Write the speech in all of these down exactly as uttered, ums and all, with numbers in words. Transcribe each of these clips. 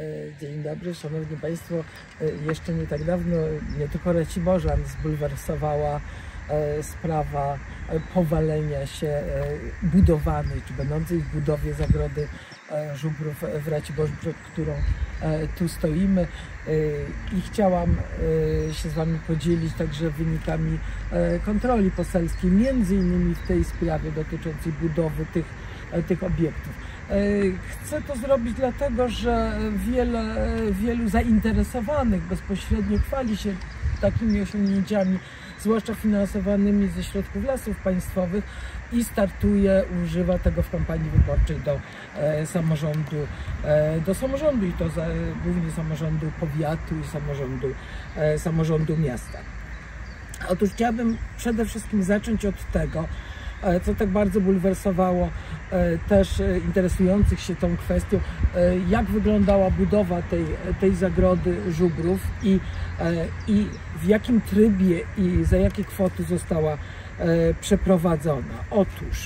Dzień dobry, Szanowni Państwo. Jeszcze nie tak dawno nie tylko Raciborzan zbulwersowała sprawa powalenia się budowanej, czy będącej w budowie zagrody żubrów w Raciborzu, przed którą tu stoimy. I chciałam się z Wami podzielić także wynikami kontroli poselskiej, między innymi w tej sprawie dotyczącej budowy tych, tych obiektów. Chcę to zrobić dlatego, że wiele, wielu zainteresowanych bezpośrednio chwali się takimi osiągnięciami, zwłaszcza finansowanymi ze środków Lasów Państwowych, i startuje, używa tego w kampanii wyborczej do e, samorządu, e, do samorządu i to za, głównie samorządu powiatu i samorządu, e, samorządu miasta. Otóż chciałabym przede wszystkim zacząć od tego, co tak bardzo bulwersowało też interesujących się tą kwestią, jak wyglądała budowa tej, tej zagrody żubrów i, i w jakim trybie i za jakie kwoty została przeprowadzona. Otóż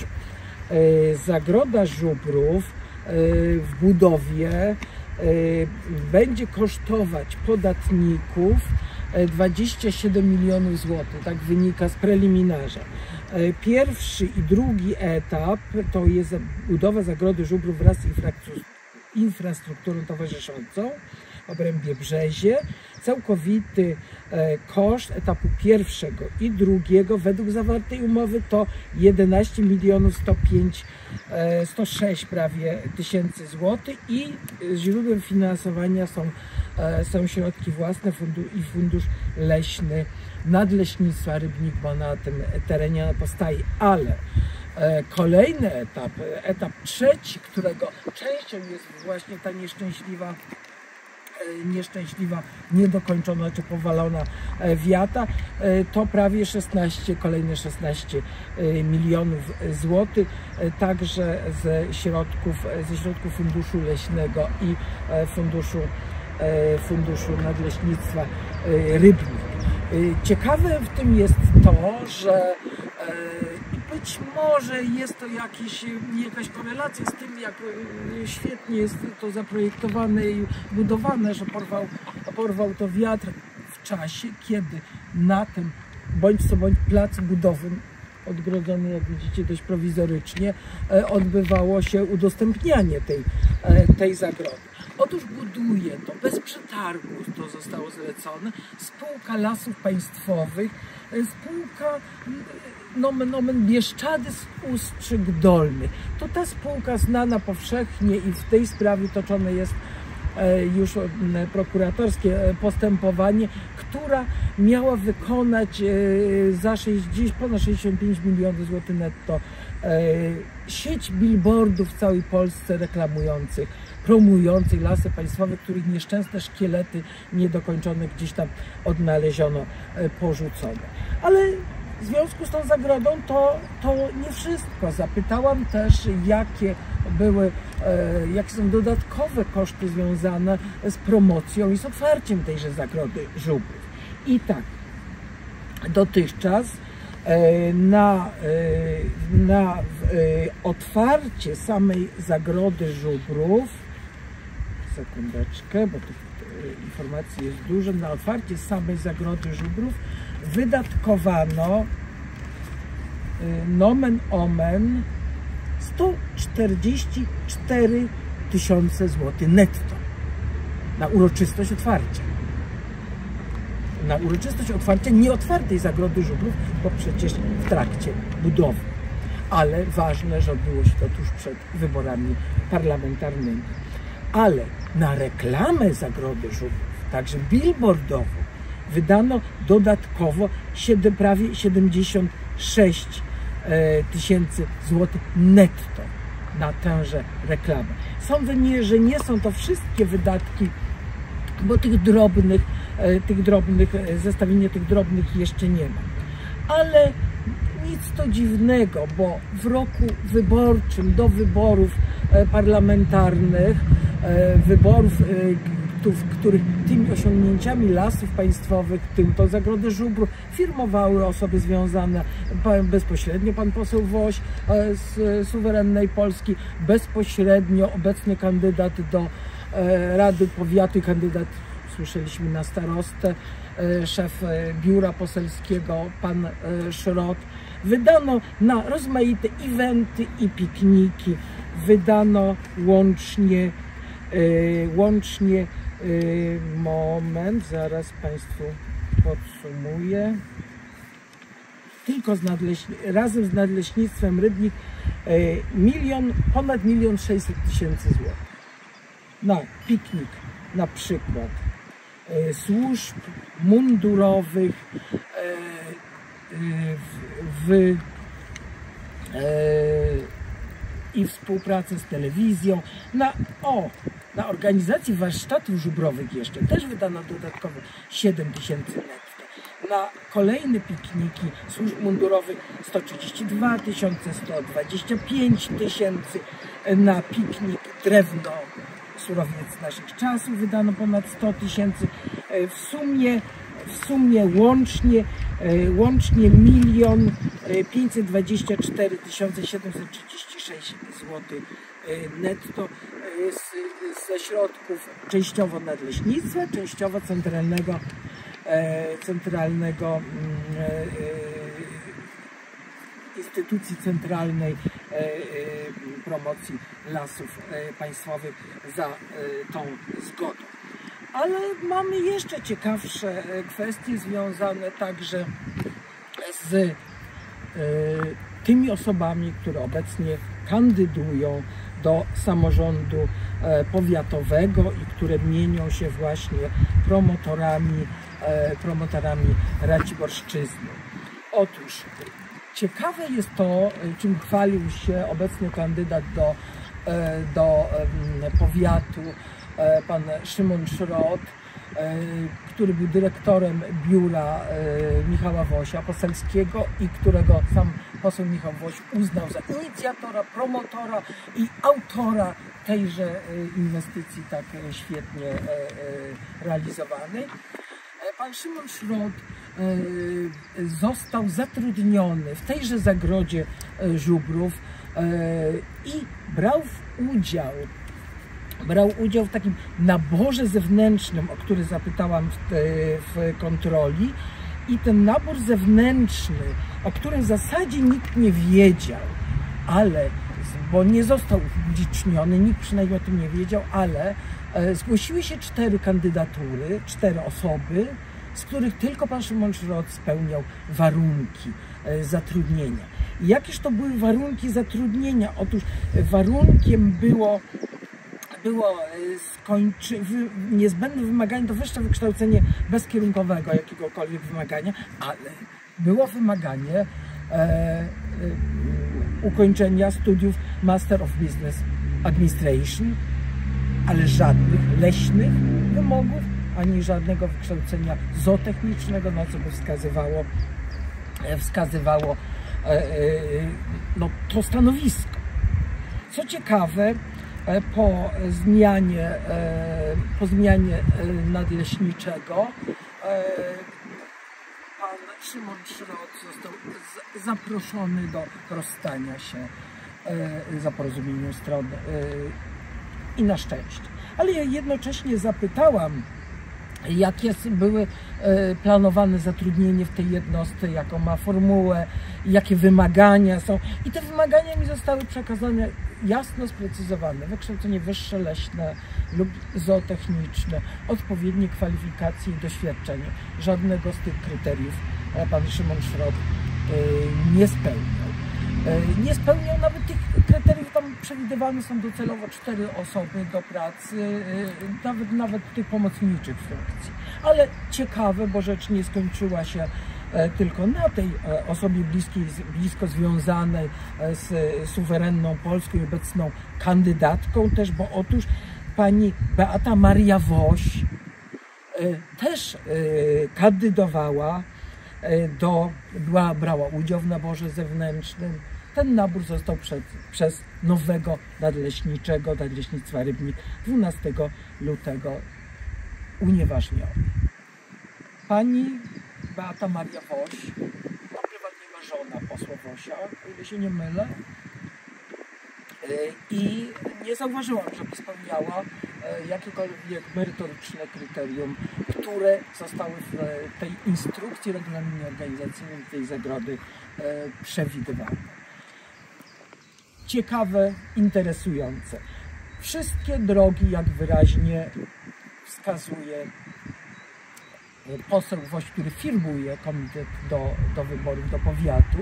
zagroda żubrów w budowie będzie kosztować podatników dwadzieścia siedem milionów złotych, tak wynika z preliminarza. Pierwszy i drugi etap to jest budowa zagrody żubrów wraz z infrastrukturą towarzyszącą w obrębie Brzezie. Całkowity koszt etapu pierwszego i drugiego według zawartej umowy to jedenaście milionów sto pięć, sto sześć prawie tysięcy złotych i źródłem finansowania są, są środki własne i fundusz leśny Nadleśnictwa Rybnik, bo na tym terenie powstaje. Ale kolejny etap, etap trzeci, którego częścią jest właśnie ta nieszczęśliwa nieszczęśliwa, niedokończona czy powalona wiata, to prawie szesnaście, kolejne szesnaście milionów złotych, także ze środków, ze środków Funduszu Leśnego i Funduszu, Funduszu Nadleśnictwa Rybnik. Ciekawe w tym jest to, że być może jest to jakiś, jakaś korelacja z tym, jak świetnie jest to zaprojektowane i budowane, że porwał, porwał to wiatr w czasie, kiedy na tym bądź co bądź placu budowym, odgrodzony, jak widzicie, dość prowizorycznie, odbywało się udostępnianie tej, tej zagrody. Otóż buduje to bez przetargu, to zostało zlecone, spółka Lasów Państwowych, spółka nomen omen Bieszczady z Ustrzyk Dolnych. To ta spółka znana powszechnie i w tej sprawie toczone jest już prokuratorskie postępowanie, która miała wykonać za sześćdziesiąt, ponad sześćdziesiąt pięć milionów złotych netto sieć billboardów w całej Polsce reklamujących, promujących Lasy Państwowe, których nieszczęsne szkielety niedokończone gdzieś tam odnaleziono, porzucone. Ale w związku z tą zagrodą to, to nie wszystko. Zapytałam też, jakie były, jakie są dodatkowe koszty związane z promocją i z otwarciem tejże zagrody żubrów. I tak, dotychczas na, na otwarcie samej zagrody żubrów, sekundeczkę, bo tych informacji jest dużo, na otwarcie samej zagrody żubrów wydatkowano nomen omen sto czterdzieści cztery tysiące złotych netto na uroczystość otwarcia. Na uroczystość otwarcia nieotwartej zagrody żubrów, bo przecież w trakcie budowy. Ale ważne, że odbyło się to tuż przed wyborami parlamentarnymi. Ale na reklamę zagrody żubrów, także billboardową, wydano dodatkowo prawie siedemdziesiąt sześć tysięcy złotych netto na tęże reklamę. Sądzę, że nie są to wszystkie wydatki, bo tych drobnych, tych drobnych, zestawienie tych drobnych jeszcze nie ma. Ale nic to dziwnego, bo w roku wyborczym do wyborów parlamentarnych, wyborów, w których tymi osiągnięciami Lasów Państwowych, tym to zagrody żubrów firmowały osoby związane bezpośrednio, pan poseł Woś z Suwerennej Polski, bezpośrednio obecny kandydat do Rady Powiatu, kandydat, słyszeliśmy, na starostę, szef biura poselskiego, pan Szrot. Wydano na rozmaite eventy i pikniki, wydano łącznie, łącznie moment, zaraz Państwu podsumuję, tylko z nadleśni razem z Nadleśnictwem Rybnik milion, ponad milion sześćset tysięcy złotych na piknik, na przykład służb mundurowych w, w i współpracę z telewizją, na, o, na organizację warsztatów żubrowych jeszcze też wydano dodatkowo siedem tysięcy netto. Na kolejne pikniki służb mundurowych sto trzydzieści dwa tysiące, sto dwadzieścia pięć tysięcy. Na piknik drewno, surowiec naszych czasów, wydano ponad sto tysięcy. W sumie, w sumie łącznie, łącznie milion pięćset dwadzieścia cztery tysiące siedemset trzydzieści sześć złotych netto z, ze środków częściowo nadleśnictwa, częściowo centralnego, centralnego instytucji centralnej promocji lasów państwowych za tą zgodą. Ale mamy jeszcze ciekawsze kwestie związane także z tymi osobami, które obecnie kandydują do samorządu powiatowego i które mienią się właśnie promotorami, promotorami Raciborszczyzny. Otóż ciekawe jest to, czym chwalił się obecny kandydat do, do powiatu, pan Szymon Szrot, który był dyrektorem biura Michała Wosia poselskiego i którego sam poseł Michał Woś uznał za inicjatora, promotora i autora tejże inwestycji tak świetnie realizowanej. Pan Szymon Szrot został zatrudniony w tejże zagrodzie żubrów i brał udział brał udział w takim naborze zewnętrznym, o który zapytałam w, w kontroli, i ten nabór zewnętrzny, o którym w zasadzie nikt nie wiedział, ale, bo nie został upubliczniony, nikt przynajmniej o tym nie wiedział, ale zgłosiły się cztery kandydatury, cztery osoby, z których tylko pan Szymon Szrot spełniał warunki zatrudnienia. I jakież to były warunki zatrudnienia? Otóż warunkiem było było skończy, wy, niezbędne wymaganie to wyższe wykształcenie bezkierunkowego, jakiegokolwiek wymagania, ale było wymaganie e, e, ukończenia studiów Master of Business Administration, ale żadnych leśnych wymogów, ani żadnego wykształcenia zootechnicznego, na co by wskazywało, wskazywało e, e, no, to stanowisko. Co ciekawe, po zmianie, po zmianie nadleśniczego pan Szymon Szrot został zaproszony do rozstania się za porozumieniem stron i na szczęście. Ale ja jednocześnie zapytałam, jakie były planowane zatrudnienie w tej jednostce, jaką ma formułę, jakie wymagania są. I te wymagania mi zostały przekazane jasno sprecyzowane. Wykształcenie wyższe leśne lub zootechniczne, odpowiednie kwalifikacje i doświadczenie. Żadnego z tych kryteriów pan Szymon Szrot nie spełniał. Nie spełniał nawet tych kryteriów, tam przewidywane są docelowo cztery osoby do pracy, nawet, nawet tych pomocniczych funkcji. Ale ciekawe, bo rzecz nie skończyła się tylko na tej osobie bliskiej, blisko związanej z suwerenną Polską i obecną kandydatką też, bo otóż pani Beata Maria Woś też kandydowała, do, była, brała udział w naborze zewnętrznym. Ten nabór został przed, przez nowego nadleśniczego, Nadleśnictwa Rybnik dwunastego lutego unieważniony. Pani Beata Maria Woś, to prywatnie ma żona posła Wosia, o ile się nie mylę, i nie zauważyłam, żeby spełniała jakiekolwiek merytoryczne kryterium, które zostały w tej instrukcji regulaminie organizacyjnym tej zagrody przewidywane. Ciekawe, interesujące. Wszystkie drogi, jak wyraźnie wskazuje poseł Woś, który firmuje komitet do, do wyborów do powiatu,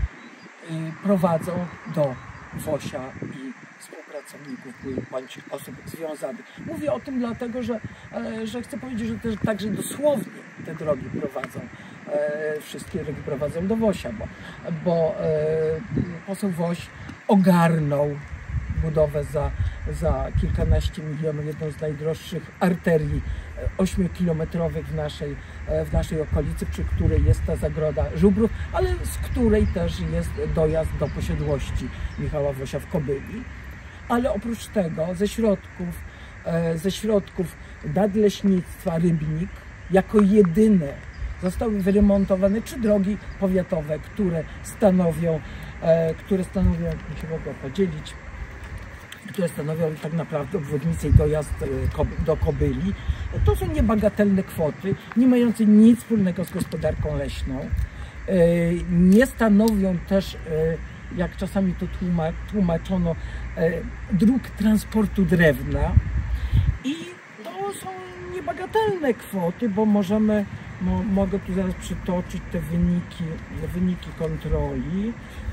prowadzą do Wosia i współpracowników bądź osób związanych. Mówię o tym dlatego, że, że chcę powiedzieć, że też także dosłownie te drogi prowadzą. Wszystkie drogi prowadzą do Wosia, bo, bo poseł Woś ogarnął budowę za, za kilkanaście milionów, jedną z najdroższych arterii ośmiokilometrowych w naszej, w naszej okolicy, przy której jest ta zagroda żubrów, ale z której też jest dojazd do posiadłości Michała Wosia w Kobyli. Ale oprócz tego ze środków, ze środków nadleśnictwa Rybnik jako jedyne zostały wyremontowane trzy drogi powiatowe, które stanowią, które stanowią, jak się mogło podzielić, które stanowią tak naprawdę obwodnicę i dojazd do Kobyli. To są niebagatelne kwoty, nie mające nic wspólnego z gospodarką leśną. Nie stanowią też, jak czasami to tłumaczono, dróg transportu drewna. I to są niebagatelne kwoty, bo możemy, mo, mogę tu zaraz przytoczyć te wyniki, wyniki kontroli,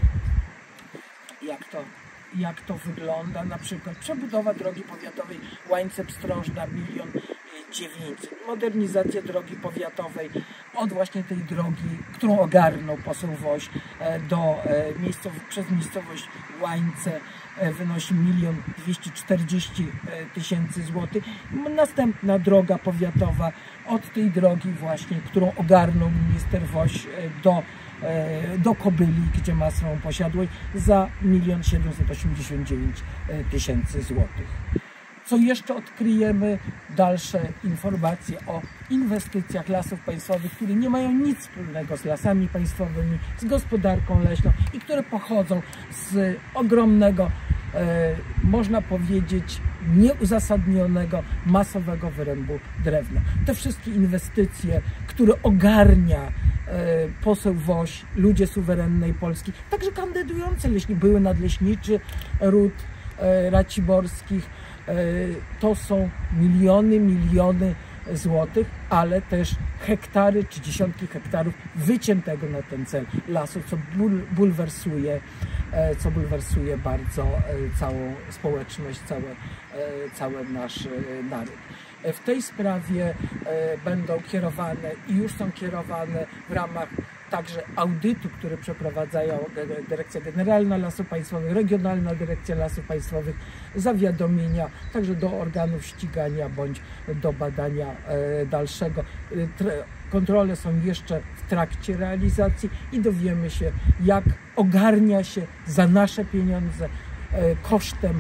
jak to jak to wygląda, na przykład przebudowa drogi powiatowej Łańce-Pstrążna milion dziewięćset, modernizacja drogi powiatowej od właśnie tej drogi, którą ogarnął poseł Woś do miejscow przez miejscowość Łańce wynosi milion dwieście czterdzieści tysięcy złotych. Następna droga powiatowa od tej drogi właśnie, którą ogarnął minister Woś do do Kobyli, gdzie ma swoją posiadłość, za milion siedemset osiemdziesiąt dziewięć tysięcy złotych. Co jeszcze odkryjemy? Dalsze informacje o inwestycjach Lasów Państwowych, które nie mają nic wspólnego z lasami państwowymi, z gospodarką leśną i które pochodzą z ogromnego, e, można powiedzieć, nieuzasadnionego, masowego wyrębu drewna. Te wszystkie inwestycje, które ogarnia poseł Woś, ludzie suwerennej Polski, także kandydujący leśni, były nadleśniczy ród raciborskich, to są miliony, miliony złotych, ale też hektary czy dziesiątki hektarów wyciętego na ten cel lasu, co bul bulwersuje, co bulwersuje bardzo całą społeczność, cały, cały nasz naród. W tej sprawie będą kierowane i już są kierowane w ramach także audytu, który przeprowadzają Dyrekcja Generalna Lasów Państwowych, Regionalna Dyrekcja Lasów Państwowych, zawiadomienia także do organów ścigania bądź do badania dalszego. Kontrole są jeszcze w trakcie realizacji i dowiemy się, jak ogarnia się za nasze pieniądze, kosztem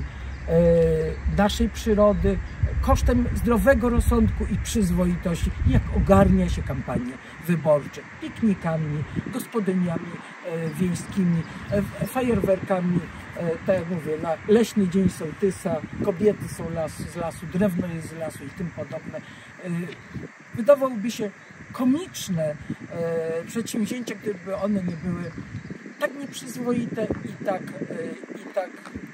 naszej przyrody, kosztem zdrowego rozsądku i przyzwoitości, jak ogarnia się kampanie wyborcze, piknikami, gospodyniami wiejskimi, fajerwerkami, tak jak mówię, na Leśny Dzień Sołtysa, kobiety są las, z lasu, drewno jest z lasu i tym podobne. Wydawałoby się komiczne przedsięwzięcia, gdyby one nie były tak nieprzyzwoite i tak, i tak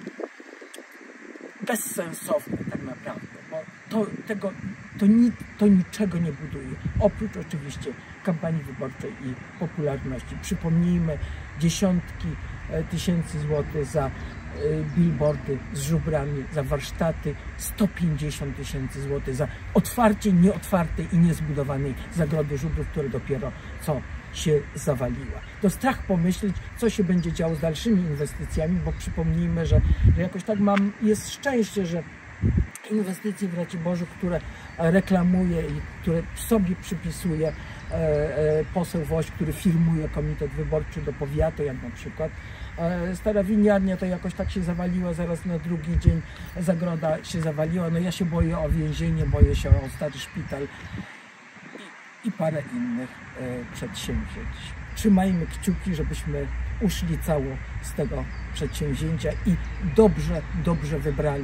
bezsensowne tak naprawdę, bo to, tego, to, ni, to niczego nie buduje, oprócz oczywiście kampanii wyborczej i popularności. Przypomnijmy, dziesiątki tysięcy złotych za billboardy z żubrami, za warsztaty, sto pięćdziesiąt tysięcy złotych za otwarcie nieotwartej i niezbudowanej zagrody żubrów, które dopiero co się zawaliła. To strach pomyśleć, co się będzie działo z dalszymi inwestycjami, bo przypomnijmy, że, że jakoś tak mam, jest szczęście, że inwestycje w Raciborzu, które reklamuje i które sobie przypisuje e, e, poseł Woś, który firmuje komitet wyborczy do powiatu, jak na przykład e, Stara Winiarnia, to jakoś tak się zawaliła, zaraz na drugi dzień zagroda się zawaliła. No ja się boję o więzienie, boję się o stary szpital i, i parę innych e, przedsięwzięć. Trzymajmy kciuki, żebyśmy uszli cało z tego przedsięwzięcia i dobrze, dobrze wybrali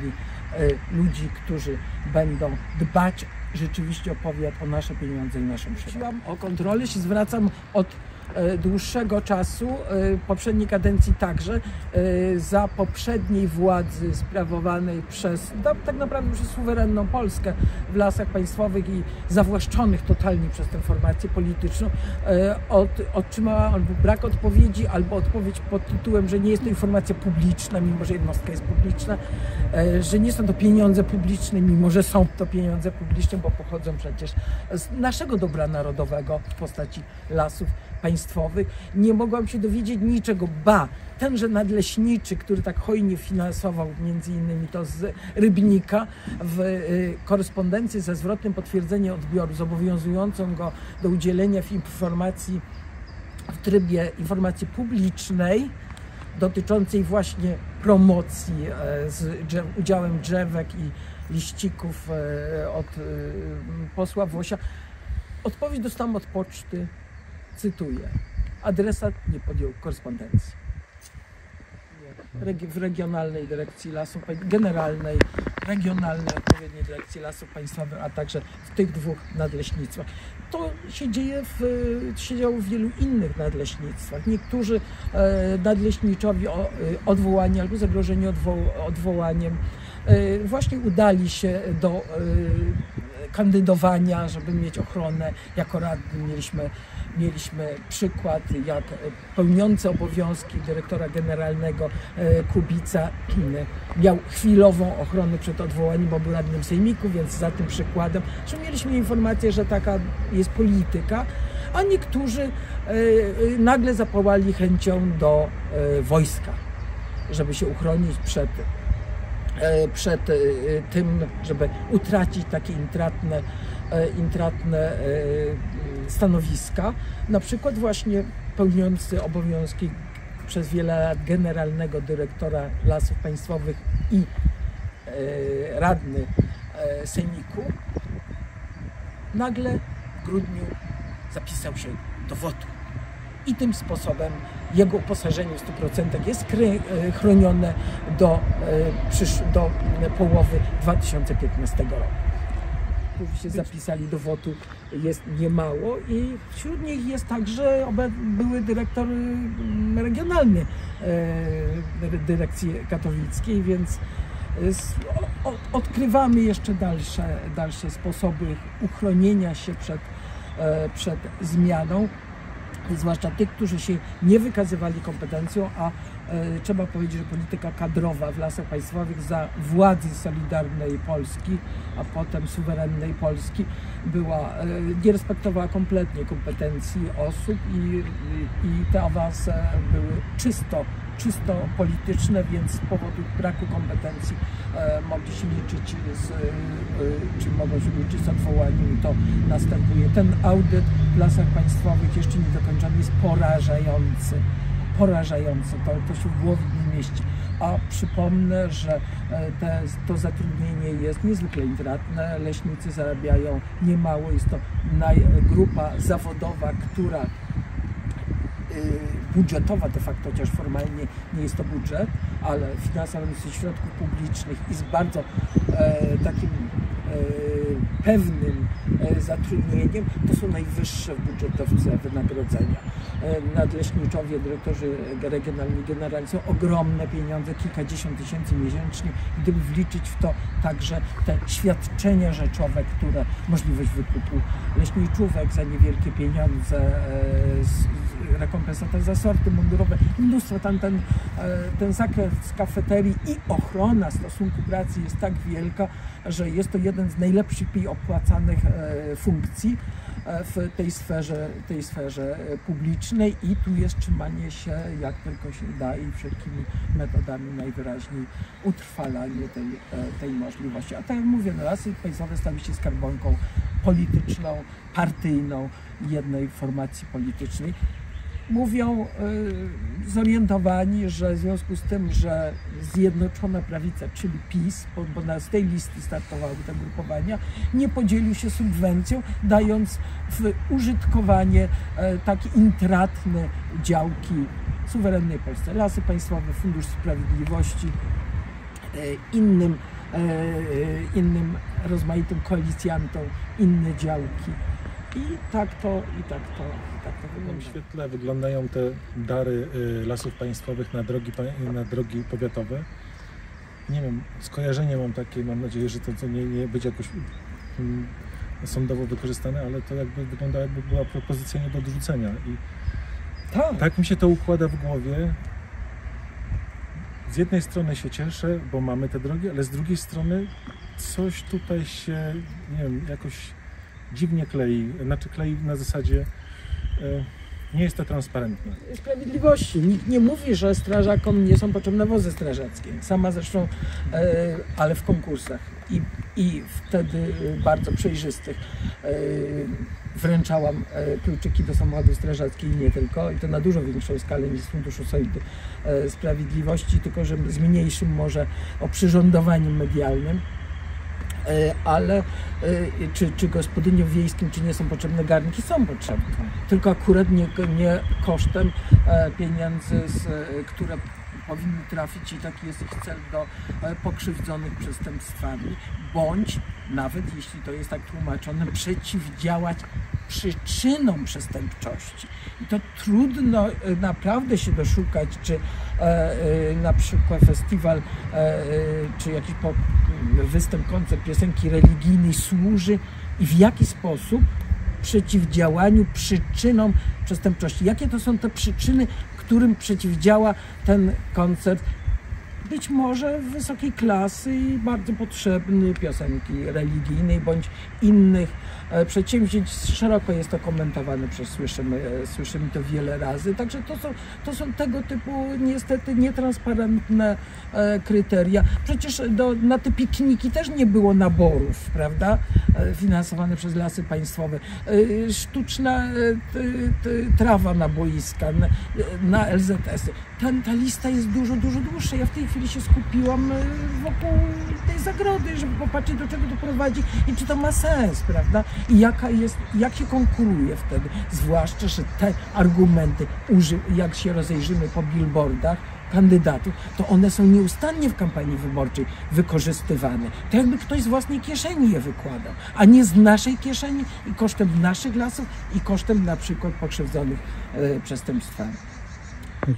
ludzi, którzy będą dbać rzeczywiście o powiat, o nasze pieniądze i naszą przyrodę. O kontrolę się zwracam od dłuższego czasu, poprzedniej kadencji także, za poprzedniej władzy sprawowanej przez, no, tak naprawdę przez suwerenną Polskę w Lasach Państwowych i zawłaszczonych totalnie przez tę formację polityczną, od, otrzymała albo brak odpowiedzi, albo odpowiedź pod tytułem, że nie jest to informacja publiczna, mimo że jednostka jest publiczna, że nie są to pieniądze publiczne, mimo że są to pieniądze publiczne, bo pochodzą przecież z naszego dobra narodowego w postaci lasów państwowych. Nie mogłam się dowiedzieć niczego, ba, tenże nadleśniczy, który tak hojnie finansował między innymi to z Rybnika, w korespondencji ze zwrotnym potwierdzeniem odbioru, zobowiązującą go do udzielenia informacji w trybie informacji publicznej dotyczącej właśnie promocji z drzew, udziałem drzewek i liścików od posła Włosia. Odpowiedź dostałam od poczty, cytuję: adresat nie podjął korespondencji. W Regionalnej Dyrekcji Lasów, Generalnej, Regionalnej Odpowiedniej Dyrekcji Lasów Państwowych, a także w tych dwóch nadleśnictwach. To się dzieje w, się działo w wielu innych nadleśnictwach. Niektórzy e, nadleśniczowi o, odwołani albo zagrożeni odwo, odwołaniem e, właśnie udali się do e, kandydowania, żeby mieć ochronę. Jako radni mieliśmy Mieliśmy przykład, jak pełniący obowiązki dyrektora generalnego Kubica miał chwilową ochronę przed odwołaniem, bo był radnym sejmiku, więc za tym przykładem, że mieliśmy informację, że taka jest polityka, a niektórzy nagle zapałali chęcią do wojska, żeby się uchronić przed, przed tym, żeby utracić takie intratne, intratne stanowiska, na przykład właśnie pełniący obowiązki przez wiele lat generalnego dyrektora Lasów Państwowych i e, radny e, sejmiku, nagle w grudniu zapisał się do W O T-u i tym sposobem jego uposażenie w stu procentach jest chronione do, e, do połowy dwa tysiące piętnastego roku. Się zapisali do W O T-u jest niemało i wśród nich jest także były dyrektor regionalny e, dyrekcji katowickiej, więc o, odkrywamy jeszcze dalsze, dalsze sposoby uchronienia się przed, e, przed zmianą, zwłaszcza tych, którzy się nie wykazywali kompetencją, a e, trzeba powiedzieć, że polityka kadrowa w Lasach Państwowych za władzy Solidarnej Polski, a potem suwerennej Polski była, e, nie respektowała kompletnie kompetencji osób i, i, i te awanse były czysto, czysto polityczne, więc z powodu braku kompetencji e, mogli się liczyć z, e, czy mogą się liczyć z odwołaniem i to następuje. Ten audyt w Lasach Państwowych jeszcze niedokończony jest porażający. Porażający, to, to się w głowie nie mieści. A przypomnę, że te, to zatrudnienie jest niezwykle intratne. Leśnicy zarabiają niemało. Jest to grupa zawodowa, która budżetowa de facto, chociaż formalnie nie jest to budżet, ale finansowana z środków publicznych i z bardzo e, takim e, pewnym e, zatrudnieniem, to są najwyższe w budżetowce wynagrodzenia. E, nadleśniczowie, dyrektorzy regionalni, generalni są ogromne pieniądze, kilkadziesiąt tysięcy miesięcznie. Gdyby wliczyć w to także te świadczenia rzeczowe, które możliwość wykupu leśniczówek za niewielkie pieniądze, e, z, rekompensata za sorty mundurowe, mnóstwo, tam ten, ten zakres kafeterii i ochrona stosunku pracy jest tak wielka, że jest to jeden z najlepszych i opłacanych funkcji w tej sferze, tej sferze publicznej i tu jest trzymanie się jak tylko się da i wszelkimi metodami najwyraźniej utrwalanie tej, tej możliwości. A tak jak mówię, no, Lasy Państwowe stały się skarbonką polityczną, partyjną jednej formacji politycznej. Mówią y, zorientowani, że w związku z tym, że Zjednoczona Prawica, czyli PiS, bo, bo na, z tej listy startowały te grupowania, nie podzielił się subwencją, dając w użytkowanie y, takie intratne działki suwerennej Polsce. Lasy Państwowe, Fundusz Sprawiedliwości, y, innym e, innym rozmaitym koalicjantom inne działki. I tak to, i tak to, i tak to wygląda. W świetle wyglądają te dary y, Lasów Państwowych na drogi, na drogi powiatowe. Nie wiem, skojarzenie mam takie, mam nadzieję, że to, to nie, nie będzie jakoś um, sądowo wykorzystane, ale to jakby wygląda, jakby była propozycja nie do odrzucenia. I tak. tak mi się to układa w głowie. Z jednej strony się cieszę, bo mamy te drogi, ale z drugiej strony coś tutaj się, nie wiem, jakoś dziwnie klei, znaczy klei na zasadzie y, nie jest to transparentne. Sprawiedliwości. Nikt nie mówi, że strażakom nie są potrzebne wozy strażackie. Sama zresztą, e, ale w konkursach i, i wtedy bardzo przejrzystych e, wręczałam e, kluczyki do samochodu strażackiej i nie tylko. I to na dużo większą skalę niż z Funduszu Solid e, Sprawiedliwości, tylko że z mniejszym może oprzyrządowaniem medialnym. Ale czy, czy gospodyniom wiejskim, czy nie są potrzebne garnki? Są potrzebne. Tylko akurat nie, nie kosztem pieniędzy, z, które powinny trafić, i taki jest ich cel, do pokrzywdzonych przestępstwami, bądź nawet, jeśli to jest tak tłumaczone, przeciwdziałać przyczynom przestępczości. I to trudno naprawdę się doszukać, czy e, e, na przykład festiwal, e, e, czy jakiś po, występ, koncert piosenki religijnej służy i w jaki sposób przeciwdziałaniu przyczynom przestępczości. Jakie to są te przyczyny, którym przeciwdziała ten koncert? Być może wysokiej klasy i bardzo potrzebny piosenki religijnej bądź innych przedsięwzięć. Szeroko jest to komentowane, przez słyszymy, słyszymy to wiele razy. Także to są, to są tego typu niestety nietransparentne kryteria. Przecież do, na te pikniki też nie było naborów, prawda? Finansowane przez Lasy Państwowe. Sztuczna trawa na boiska, na, na L Z S-y. Ta, ta lista jest dużo, dużo dłuższa. Ja w tej chwili się skupiłam wokół tej zagrody, żeby popatrzeć, do czego to prowadzi i czy to ma sens, prawda? I jaka jest, jak się konkuruje wtedy. Zwłaszcza, że te argumenty, jak się rozejrzymy po billboardach kandydatów, to one są nieustannie w kampanii wyborczej wykorzystywane. To jakby ktoś z własnej kieszeni je wykładał, a nie z naszej kieszeni i kosztem naszych lasów i kosztem na przykład pokrzywdzonych e, przestępstwami.